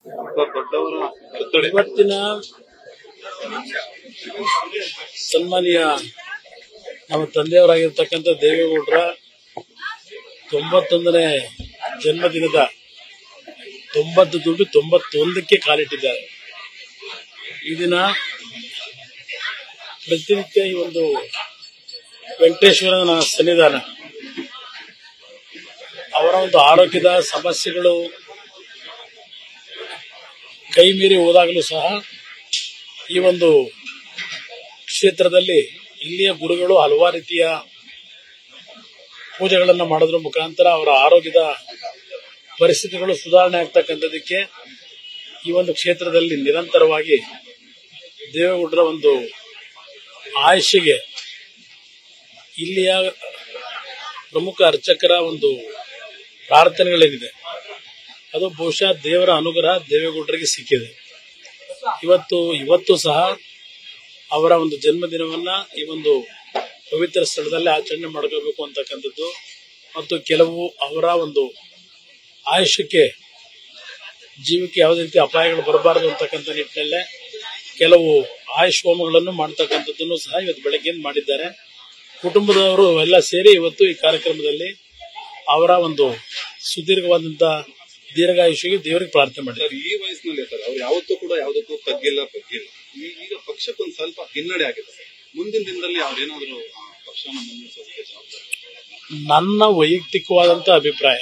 ಇವತ್ತಿನ ಸನ್ಮಾನ್ಯ ನಮ್ಮ ತಂದೆಯವರಾಗಿರ್ತಕ್ಕಂಥ ದೇವೇಗೌಡರ 91ನೇ ಜನ್ಮದಿನದ 90 ದುಡ್ಡು 91ಕ್ಕೆ ಕಾಲಿಟ್ಟಿದ್ದಾರೆ. ಈ ದಿನ ಪ್ರತಿನಿತ್ಯ ಈ ಒಂದು ವೆಂಕಟೇಶ್ವರನ ಸನ್ನಿಧಾನ ಅವರ ಒಂದು ಆರೋಗ್ಯದ ಸಮಸ್ಯೆಗಳು ಕೈ ಮೀರಿ ಹೋದಾಗಲೂ ಸಹ ಈ ಒಂದು ಕ್ಷೇತ್ರದಲ್ಲಿ ಇಲ್ಲಿಯ ಗುರುಗಳು ಹಲವಾರು ರೀತಿಯ ಪೂಜೆಗಳನ್ನು ಮಾಡೋದ್ರ ಮುಖಾಂತರ ಅವರ ಆರೋಗ್ಯದ ಪರಿಸ್ಥಿತಿಗಳು ಸುಧಾರಣೆ ಆಗ್ತಕ್ಕಂಥದಕ್ಕೆ ಈ ಒಂದು ಕ್ಷೇತ್ರದಲ್ಲಿ ನಿರಂತರವಾಗಿ ದೇವೇಗೌಡರ ಒಂದು ಆಯುಷ್ಯಗೆ ಇಲ್ಲಿಯ ಪ್ರಮುಖ ಅರ್ಚಕರ ಒಂದು ಪ್ರಾರ್ಥನೆಗಳೇನಿದೆ ಅದು ಬಹುಶಃ ದೇವರ ಅನುಗ್ರಹ ದೇವೇಗೌಡರಿಗೆ ಸಿಕ್ಕಿದೆ. ಇವತ್ತು ಸಹ ಅವರ ಒಂದು ಜನ್ಮದಿನವನ್ನ ಈ ಒಂದು ಪವಿತ್ರ ಸ್ಥಳದಲ್ಲಿ ಆಚರಣೆ ಮಾಡ್ಕೋಬೇಕು ಅಂತಕ್ಕಂಥದ್ದು ಮತ್ತು ಕೆಲವು ಅವರ ಒಂದು ಆಯುಷ್ಯಕ್ಕೆ ಜೀವಕ್ಕೆ ಯಾವುದೇ ರೀತಿ ಅಪಾಯಗಳು ಬರಬಾರದು ಅಂತಕ್ಕಂಥ ನಿಟ್ಟಿನಲ್ಲೇ ಕೆಲವು ಆಯುಷ್ ಹೋಮಗಳನ್ನು ಮಾಡ್ತಕ್ಕಂಥದ್ದನ್ನು ಸಹ ಇವತ್ತು ಬೆಳಗ್ಗೆ ಮಾಡಿದ್ದಾರೆ. ಕುಟುಂಬದವರು ಎಲ್ಲ ಸೇರಿ ಇವತ್ತು ಈ ಕಾರ್ಯಕ್ರಮದಲ್ಲಿ ಅವರ ಒಂದು ಸುದೀರ್ಘವಾದಂತಹ ದೀರ್ಘಾಯುಷ್ಯಗೆ ದೇವರಿಗೆ ಪ್ರಾರ್ಥನೆ ಮಾಡಿದ್ದಾರೆ. ಈ ವಯಸ್ಸಿನಲ್ಲಿ ಸರ್ ಅವ್ರು ಯಾವತ್ತೂ ಕೂಡ ಯಾವುದಕ್ಕೂ ತಗ್ಗಿಲ್ಲ. ಈಗ ಪಕ್ಷಕ್ಕೊಂದು ಸ್ವಲ್ಪ ಹಿನ್ನಡೆ ಆಗಿದೆ ಸರ್. ಮುಂದಿನ ದಿನದಲ್ಲಿ ಅವ್ರೇನಾದ್ರು ಪಕ್ಷನ ಮುನ್ನಡೆಸೋದಕ್ಕೆ ಜವಾಬ್ದಾರಿ? ನನ್ನ ವೈಯಕ್ತಿಕವಾದಂತ ಅಭಿಪ್ರಾಯ,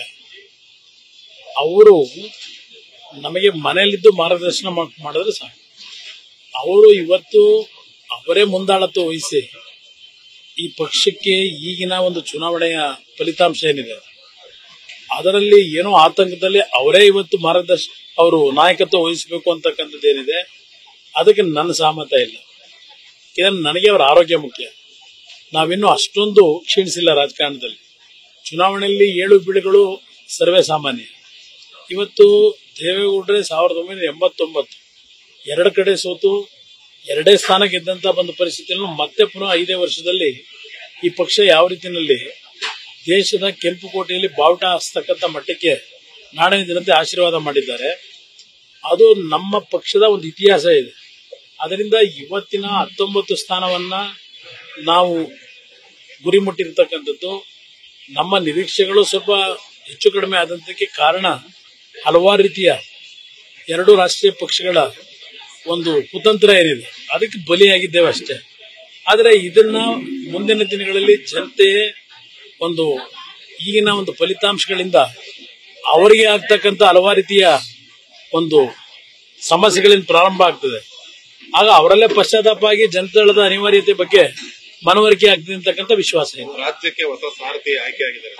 ಅವರು ನಮಗೆ ಮನೆಯಲ್ಲಿದ್ದು ಮಾರ್ಗದರ್ಶನ ಮಾಡಿದ್ರೆ ಸಾಕು. ಅವರು ಇವತ್ತು ಅವರೇ ಮುಂದಾಳತ್ವ ವಹಿಸಿ ಈ ಪಕ್ಷಕ್ಕೆ ಈಗಿನ ಒಂದು ಚುನಾವಣೆಯ ಫಲಿತಾಂಶ ಏನಿದೆ ಅದರಲ್ಲಿ ಏನೋ ಆತಂಕದಲ್ಲಿ ಅವರೇ ಇವತ್ತು ಅವರು ನಾಯಕತ್ವ ವಹಿಸಬೇಕು ಅಂತಕ್ಕಂಥದ್ದು ಏನಿದೆ ಅದಕ್ಕೆ ನನ್ನ ಸಹಮತ ಇಲ್ಲ. ಯಾಕಂದ್ರೆ ನನಗೆ ಅವರ ಆರೋಗ್ಯ ಮುಖ್ಯ. ನಾವಿನ್ನೂ ಅಷ್ಟೊಂದು ಕ್ಷೀಣಿಸಿಲ್ಲ ರಾಜಕಾರಣದಲ್ಲಿ. ಚುನಾವಣೆಯಲ್ಲಿ ಏಳು ಬೀಳುಗಳು ಸರ್ವೇ ಸಾಮಾನ್ಯ. ಇವತ್ತು ದೇವೇಗೌಡರೇ 1989 ಎರಡು ಕಡೆ ಸೋತು ಎರಡೇ ಸ್ಥಾನ ಗೆದ್ದಂತ ಒಂದು ಪರಿಸ್ಥಿತಿಯನ್ನು ಮತ್ತೆ ಪುನಃ 5 ವರ್ಷದಲ್ಲಿ ಈ ಪಕ್ಷ ಯಾವ ರೀತಿಯಲ್ಲಿ ದೇಶದ ಕೆಂಪುಕೋಟೆಯಲ್ಲಿ ಬಾವುಟ ಹಾಸ್ತಕ್ಕಂಥ ಮಟ್ಟಕ್ಕೆ ನಾಡಿನ ಜನತೆ ಆಶೀರ್ವಾದ ಮಾಡಿದ್ದಾರೆ. ಅದು ನಮ್ಮ ಪಕ್ಷದ ಒಂದು ಇತಿಹಾಸ ಇದೆ. ಅದರಿಂದ ಇವತ್ತಿನ 19 ಸ್ಥಾನವನ್ನ ನಾವು ಗುರಿ ಮುಟ್ಟಿರ್ತಕ್ಕಂಥದ್ದು ನಮ್ಮ ನಿರೀಕ್ಷೆಗಳು ಸ್ವಲ್ಪ ಹೆಚ್ಚು ಕಡಿಮೆ ಆದಂತಕ್ಕೆ ಕಾರಣ ಹಲವಾರು ರೀತಿಯ ಎರಡು ರಾಷ್ಟ್ರೀಯ ಪಕ್ಷಗಳ ಒಂದು ಕುತಂತ್ರ ಏನಿದೆ ಅದಕ್ಕೆ ಬಲಿಯಾಗಿದ್ದೇವೆ ಅಷ್ಟೇ. ಆದರೆ ಇದನ್ನ ಮುಂದಿನ ದಿನಗಳಲ್ಲಿ ಜನತೆಯೇ ಒಂದು ಈಗಿನ ಒಂದು ಫಲಿತಾಂಶಗಳಿಂದ ಅವರಿಗೆ ಆಗ್ತಕ್ಕಂಥ ಹಲವಾರು ರೀತಿಯ ಒಂದು ಸಮಸ್ಯೆಗಳಿಂದ ಪ್ರಾರಂಭ ಆಗ್ತದೆ. ಆಗ ಅವರಲ್ಲೇ ಪಶ್ಚಾತ್ತಾಪ ಆಗಿ ಜನತಾಳದ ಅನಿವಾರ್ಯತೆ ಬಗ್ಗೆ ಮನವರಿಕೆ ಆಗ್ತದೆ ಅಂತಕ್ಕಂಥ ವಿಶ್ವಾಸ ಇದೆ. ರಾಜ್ಯಕ್ಕೆ ಹೊಸ ಸಾರಥಿ ಆಯ್ಕೆ ಆಗಿದ್ದಾರೆ.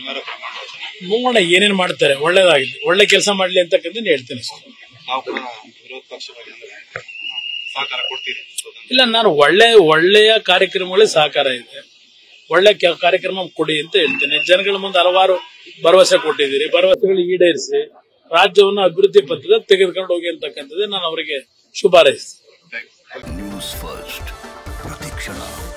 ನೋಡೋಣ ಏನೇನು ಮಾಡ್ತಾರೆ. ಒಳ್ಳೇದಾಗಿದೆ, ಒಳ್ಳೆ ಕೆಲಸ ಮಾಡ್ಲಿ ಅಂತಕ್ಕಂಥ ಹೇಳ್ತೇನೆ ಸರ್. ನಾವು ಕೂಡ ವಿರೋಧ ಪಕ್ಷವಾಗಿ ಸಹಕಾರ ಕೊಡ್ತೀರಿ? ಇಲ್ಲ, ನಾನು ಒಳ್ಳೆಯ ಕಾರ್ಯಕ್ರಮಗಳೇ ಸಹಕಾರ ಇದೆ. ಒಳ್ಳೆ ಕಾರ್ಯಕ್ರಮ ಕೊಡಿ ಅಂತ ಹೇಳ್ತೇನೆ. ಜನಗಳ ಮುಂದೆ ಹಲವಾರು ಭರವಸೆ ಕೊಟ್ಟಿದ್ದೀರಿ, ಭರವಸೆಗಳು ಈಡೇರಿಸಿ ರಾಜ್ಯವನ್ನು ಅಭಿವೃದ್ಧಿ ಪಥದ ತೆಗೆದುಕೊಂಡು ಹೋಗಿ ಅಂತಕ್ಕಂಥದ್ದೇ ನಾನು ಅವರಿಗೆ ಶುಭಾರೈಸ್ತೇನೆ. ನ್ಯೂಸ್ ಫಸ್ಟ್ ಪ್ರತಿಕ್ಷಣ.